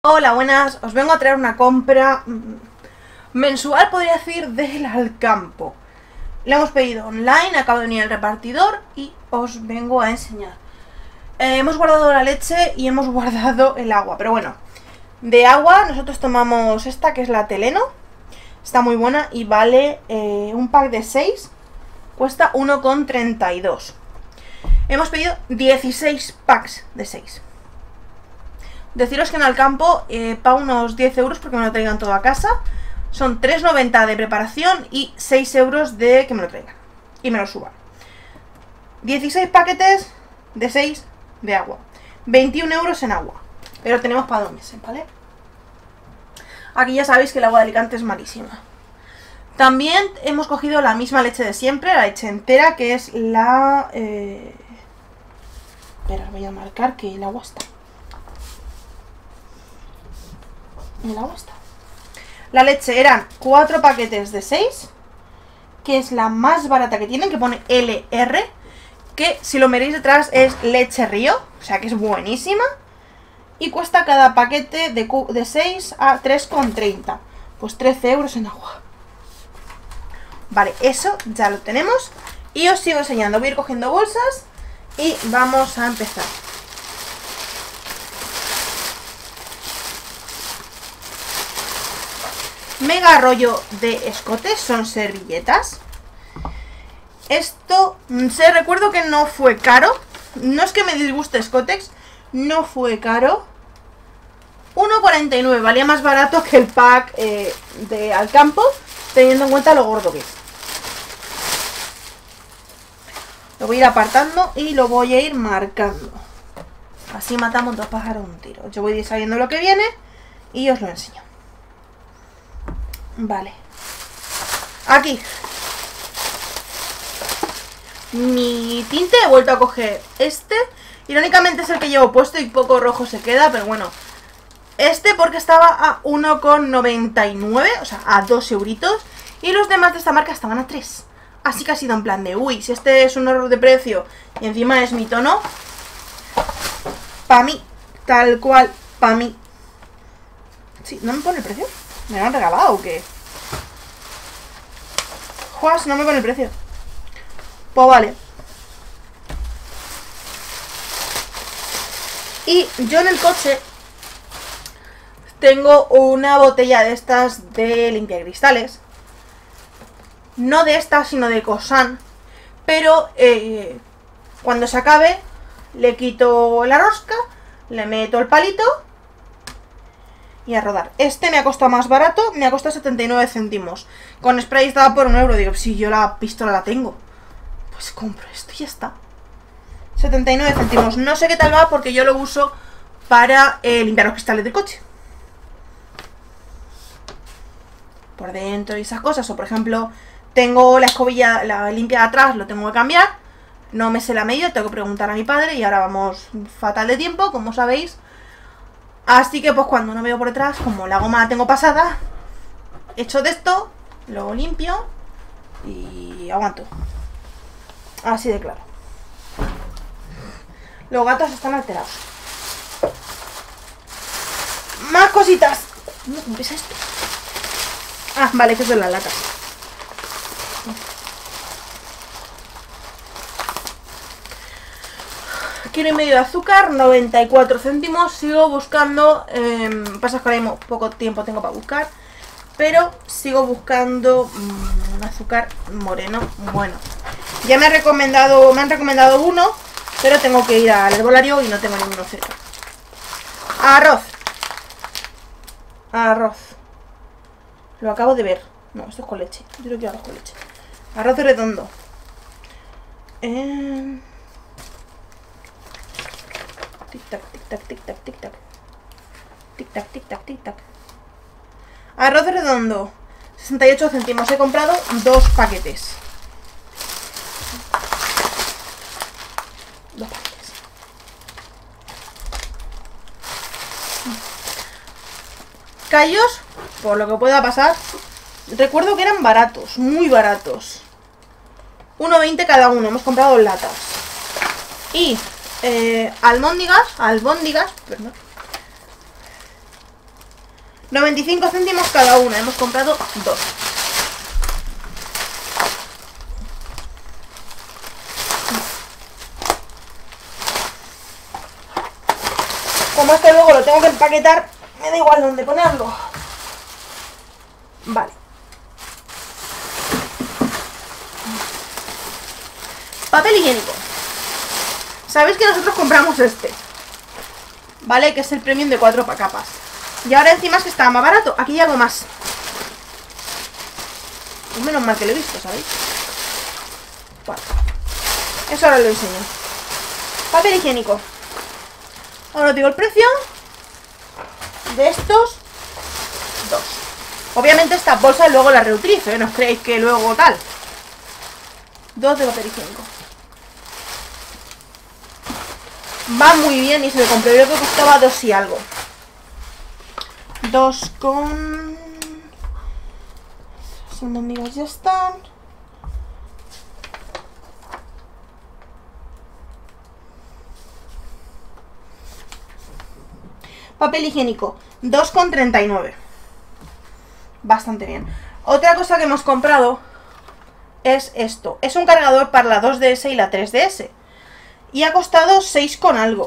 Hola, buenas. Os vengo a traer una compra mensual, podría decir, del Alcampo. La hemos pedido online, acaba de venir el repartidor y os vengo a enseñar. Hemos guardado la leche y hemos guardado el agua, pero bueno. De agua nosotros tomamos esta, que es la Teleno. Está muy buena y vale un pack de 6. Cuesta 1,32. Hemos pedido 16 packs de 6. Deciros que en Alcampo pago unos 10 euros porque me lo traigan todo a casa. Son 3,90 de preparación y 6 euros de que me lo traigan y me lo suban. 16 paquetes de 6 de agua. 21 euros en agua. Pero tenemos para 2 meses, ¿vale? Aquí ya sabéis que el agua de Alicante es malísima. También hemos cogido la misma leche de siempre, la leche entera, que es la... Espera, voy a marcar que el agua está. El agua está. La leche eran 4 paquetes de 6, que es la más barata que tienen, que pone LR, que si lo miráis detrás es leche Río, o sea que es buenísima. Y cuesta cada paquete de 6 a 3,30. Pues 13 euros en agua. Vale, eso ya lo tenemos. Y os sigo enseñando. Voy a ir cogiendo bolsas y vamos a empezar. Mega rollo de escotes, son servilletas. Esto, recuerdo que no fue caro. No es que me disguste Scotex, no fue caro. 1,49, valía más barato que el pack de Alcampo, teniendo en cuenta lo gordo que es. Lo voy a ir apartando y lo voy a ir marcando. Así matamos 2 pájaros de un tiro. Yo voy a ir sabiendo lo que viene y os lo enseño. Vale. Aquí. Mi tinte he vuelto a coger este. Irónicamente es el que llevo puesto y poco rojo se queda, pero bueno. Este porque estaba a 1,99, o sea, a 2 euritos. Y los demás de esta marca estaban a 3. Así que ha sido en plan de, uy, si este es un error de precio y encima es mi tono, pa' mí, tal cual, pa' mí. Sí, ¿no me pone el precio? ¿Me lo han regalado o qué? Juas, no me pone el precio. Pues vale. Y yo en el coche tengo una botella de estas de limpiacristales. No de estas, sino de Cosan. Pero cuando se acabe, le quito la rosca, le meto el palito y a rodar. Este me ha costado más barato, me ha costado 79 céntimos. Con spray estaba por 1 euro. Digo, si yo la pistola la tengo, pues compro esto y ya está. 79 céntimos. No sé qué tal va porque yo lo uso para limpiar los cristales del coche. Por dentro y esas cosas. O por ejemplo, tengo la escobilla, la limpia de atrás, lo tengo que cambiar. No me sé la medida, tengo que preguntar a mi padre. Y ahora vamos fatal de tiempo, como sabéis. Así que pues cuando no veo por detrás, como la goma la tengo pasada, echo de esto, lo limpio y aguanto. Así de claro. Los gatos están alterados. Más cositas. ¿Cómo es esto? Ah, vale, que son las latas. Kilo y medio de azúcar, 94 céntimos. Sigo buscando. Pasa que ahora mismo poco tiempo tengo para buscar. Pero sigo buscando un azúcar moreno bueno. Ya me han recomendado uno, pero tengo que ir al herbolario y no tengo ninguno cerca. Arroz. Arroz. Lo acabo de ver. No, esto es con leche. Yo creo que arroz con leche. Arroz redondo. Tic-tac, tic-tac, tic-tac, tic-tac. Tic-tac, tic-tac, tic-tac. Arroz redondo. 68 céntimos. He comprado 2 paquetes. 2 paquetes. Callos, por lo que pueda pasar. Recuerdo que eran baratos, muy baratos. 1,20 cada uno. Hemos comprado latas. Y albóndigas, perdón. 95 céntimos cada una. Hemos comprado 2. Como este luego lo tengo que empaquetar, me da igual dónde ponerlo. Vale. Papel higiénico. Sabéis que nosotros compramos este, ¿vale? Que es el premium de 4 capas. Y ahora encima es que estaba más barato. Aquí hay algo más. Y menos mal que lo he visto, ¿sabéis? Vale. Eso ahora lo enseño. Papel higiénico. Ahora os digo el precio de estos 2. Obviamente estas bolsas luego las reutilizo, ¿eh? No os creéis que luego tal. 2 de papel higiénico. Va muy bien y se lo compré. Creo que costaba 2 y algo. 2 con... Son amigas, ya están. Papel higiénico, 2,39. Bastante bien. Otra cosa que hemos comprado es esto. Es un cargador para la 2DS y la 3DS. Y ha costado 6 con algo.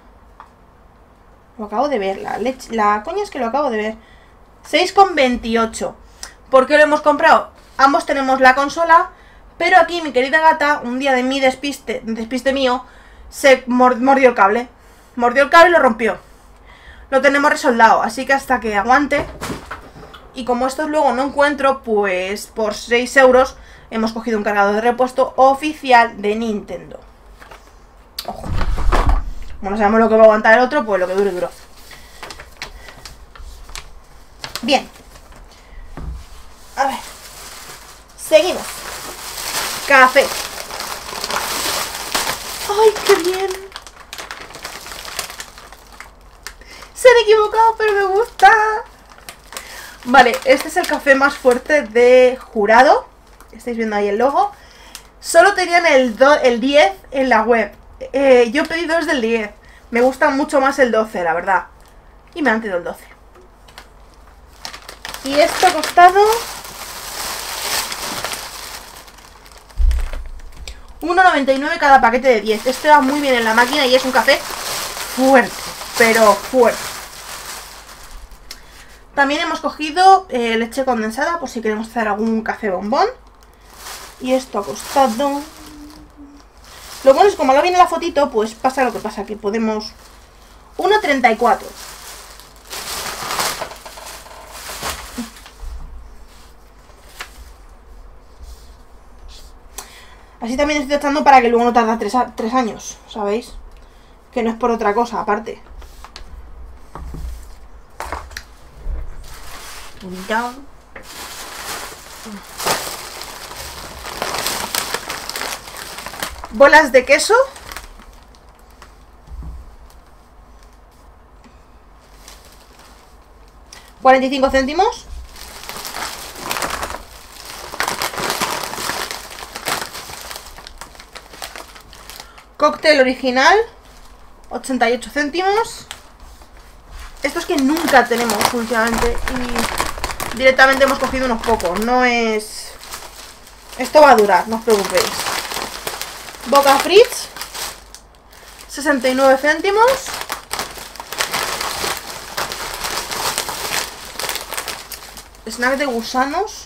Lo acabo de ver. La coña es que lo acabo de ver. 6,28. ¿Por qué lo hemos comprado? Ambos tenemos la consola. Pero aquí mi querida gata, un día de mi despiste mío, se mordió el cable. Mordió el cable y lo rompió. Lo tenemos resoldado, así que hasta que aguante. Y como estos luego no encuentro, pues por 6 euros hemos cogido un cargador de repuesto oficial de Nintendo. Ojo. Bueno, sabemos lo que va a aguantar el otro, pues lo que dure, duró. Bien. A ver. Seguimos. Café. ¡Ay, qué bien! Se han equivocado, pero me gusta. Vale, este es el café más fuerte de Jurado. Estáis viendo ahí el logo. Solo tenían el 10 en la web. Yo he pedido desde el 10. Me gusta mucho más el 12, la verdad. Y me han pedido el 12. Y esto ha costado 1,99 cada paquete de 10. Este va muy bien en la máquina y es un café fuerte, pero fuerte. También hemos cogido leche condensada por si queremos hacer algún café bombón. Y esto ha costado... Lo bueno es que como lo viene la fotito, pues pasa lo que pasa, que podemos... 1,34. Así también estoy tratando para que luego no tarda 3 años, ¿sabéis? Que no es por otra cosa, aparte. Bolas de queso. $0,45 céntimos. Cóctel original, 88 céntimos. Esto es que nunca tenemos últimamente y directamente hemos cogido unos pocos. No es... Esto va a durar, no os preocupéis. Boca Fritz, 69 céntimos. Snack de gusanos.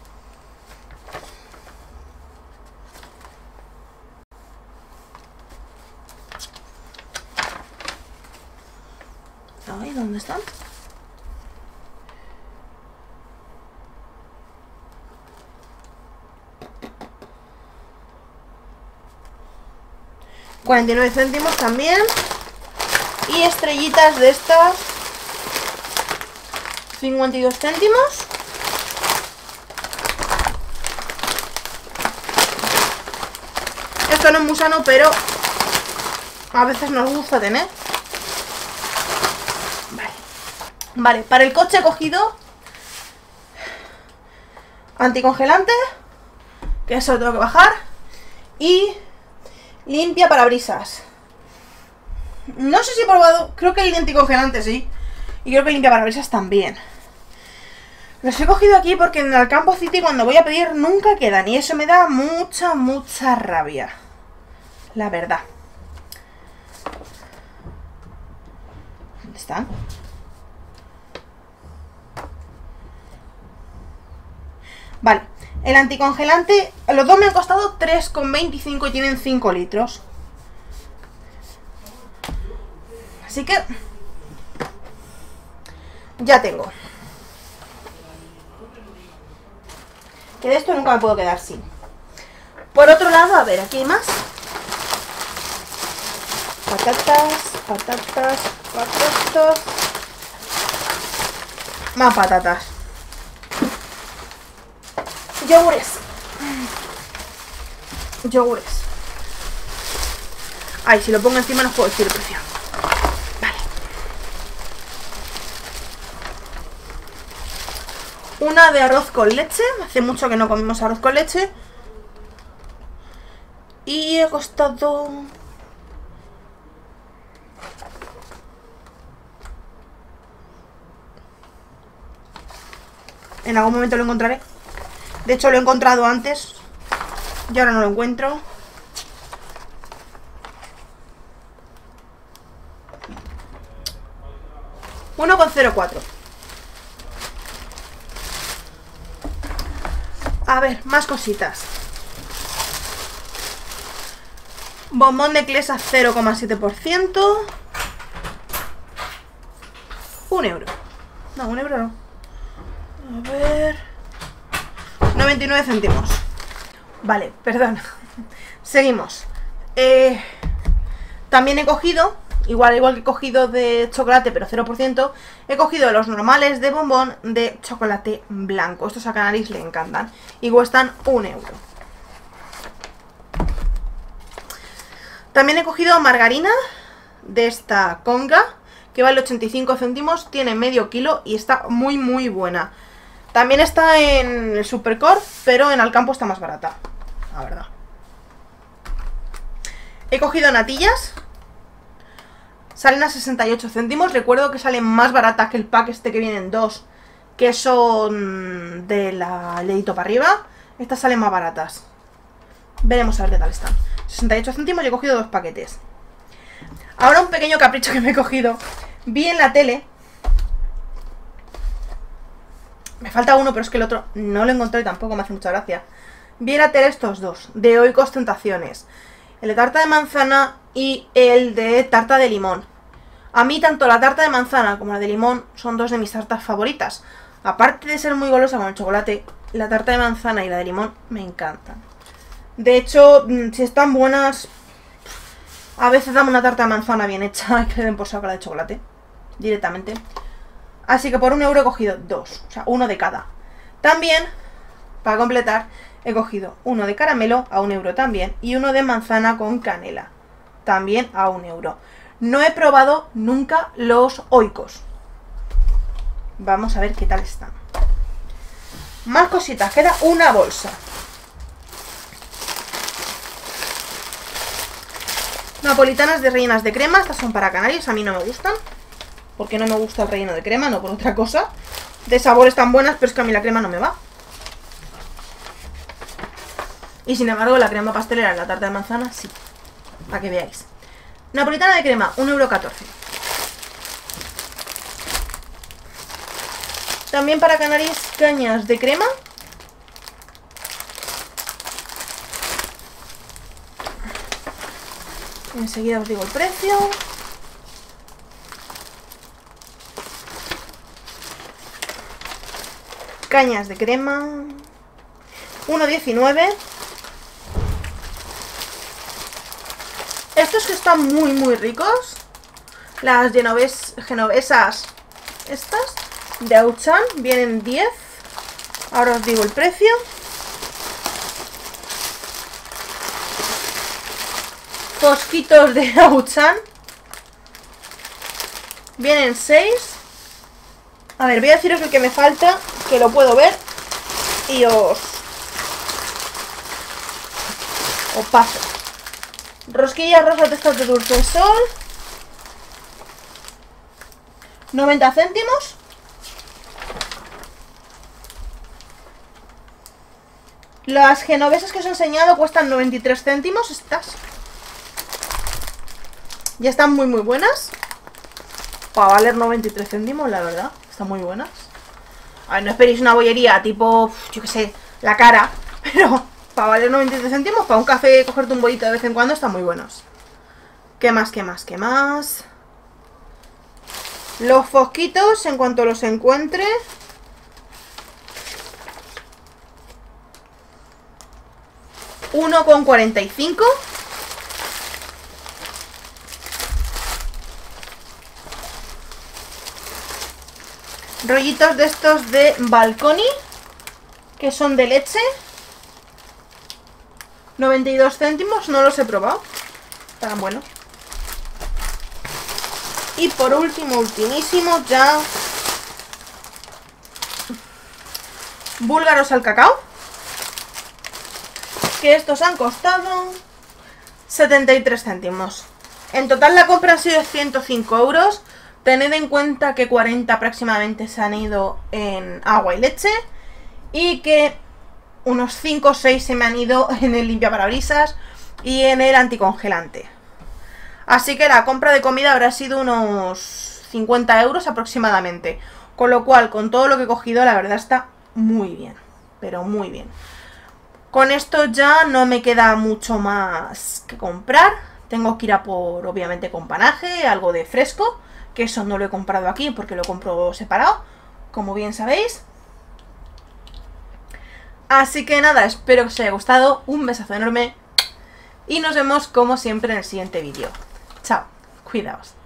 Ay, ¿dónde están? $0,49 céntimos también. Y estrellitas de estas, 52 céntimos. Esto no es muy sano, pero a veces nos gusta tener. Vale, para el coche he cogido anticongelante, que eso lo tengo que bajar, y limpia parabrisas. No sé si he probado, creo que el anticongelante sí, y creo que el limpia parabrisas también. Los he cogido aquí porque en el Alcampo City cuando voy a pedir nunca quedan. Y eso me da mucha rabia. La verdad. ¿Dónde están? Vale. El anticongelante, los dos me han costado 3,25 y tienen 5 litros. Así que ya tengo. Que de esto nunca me puedo quedar sin. Por otro lado, a ver, aquí hay más. Patatas. Más patatas. Yogures. Ay, si lo pongo encima no os puedo decir el precio. Vale. Una de arroz con leche. Hace mucho que no comemos arroz con leche. Y ha costado... En algún momento lo encontraré. De hecho lo he encontrado antes. Y ahora no lo encuentro. $1,04. A ver, más cositas. Bombón de Clesa 0,7%. €1. No, €1 no. A ver... 99 céntimos. Vale, perdón. Seguimos. También he cogido, igual que he cogido de chocolate, pero 0%, he cogido los normales de bombón de chocolate blanco. Estos a Canaris le encantan. Y cuestan €1. También he cogido margarina de esta Conga, que vale 85 céntimos, tiene medio kilo y está muy buena. También está en el Supercore, pero en Alcampo está más barata, la verdad. He cogido natillas. Salen a 68 céntimos. Recuerdo que salen más baratas que el pack este que vienen dos, que son de la dedito para arriba. Estas salen más baratas. Veremos a ver qué tal están. 68 céntimos y he cogido 2 paquetes. Ahora un pequeño capricho que me he cogido. Vi en la tele... Me falta uno, pero es que el otro no lo encontré y tampoco me hace mucha gracia. Vi en la tele estos dos, de Oikos Tentaciones. El de tarta de manzana y el de tarta de limón. A mí tanto la tarta de manzana como la de limón son dos de mis tartas favoritas. Aparte de ser muy golosa con el chocolate, la tarta de manzana y la de limón me encantan. De hecho, si están buenas, a veces dame una tarta de manzana bien hecha y que le den por saco la de chocolate directamente. Así que por €1 he cogido 2, o sea, uno de cada. También, para completar, he cogido uno de caramelo a €1 también y uno de manzana con canela, también a €1. No he probado nunca los Oikos. Vamos a ver qué tal están. Más cositas, queda una bolsa. Napolitanas de rellenas de crema, estas son para canarios, a mí no me gustan. Porque no me gusta el relleno de crema, no por otra cosa. De sabor están buenas, pero es que a mí la crema no me va. Y sin embargo la crema pastelera en la tarta de manzana, sí. Para que veáis. Napolitana de crema, €1,14. También para canarios, cañas de crema. Enseguida os digo el precio. Cañas de crema, €1,19. Estos que están muy ricos. Las genovesas estas de Auchan vienen 10. Ahora os digo el precio. Fosquitos de Auchan vienen 6. A ver, voy a deciros el que me falta, que lo puedo ver, y os paso. Rosquillas rosas de estas de Dulce Sol, 90 céntimos. Las genovesas que os he enseñado cuestan 93 céntimos estas. Ya están muy buenas. Para valer 93 céntimos, la verdad. Están muy buenas. A ver, no esperéis una bollería tipo, yo qué sé, la cara. Pero para valer 93 céntimos, para un café, cogerte un bollito de vez en cuando, están muy buenos. ¿Qué más, qué más, qué más? Los fosquitos, en cuanto los encuentre. $1,45. Rollitos de estos de Balconi, que son de leche. 92 céntimos, no los he probado. Están buenos. Y por último, ultimísimo, ya búlgaros al cacao, que estos han costado 73 céntimos. En total la compra ha sido 105 euros. Tened en cuenta que 40 aproximadamente se han ido en agua y leche y que unos 5 o 6 se me han ido en el limpiaparabrisas y en el anticongelante. Así que la compra de comida habrá sido unos 50 euros aproximadamente. Con lo cual, con todo lo que he cogido, la verdad está muy bien. Pero muy bien. Con esto ya no me queda mucho más que comprar. Tengo que ir a por, obviamente, companaje, algo de fresco. Que eso no lo he comprado aquí porque lo compro separado, como bien sabéis. Así que nada, espero que os haya gustado. Un besazo enorme. Y nos vemos como siempre en el siguiente vídeo. Chao, cuidaos.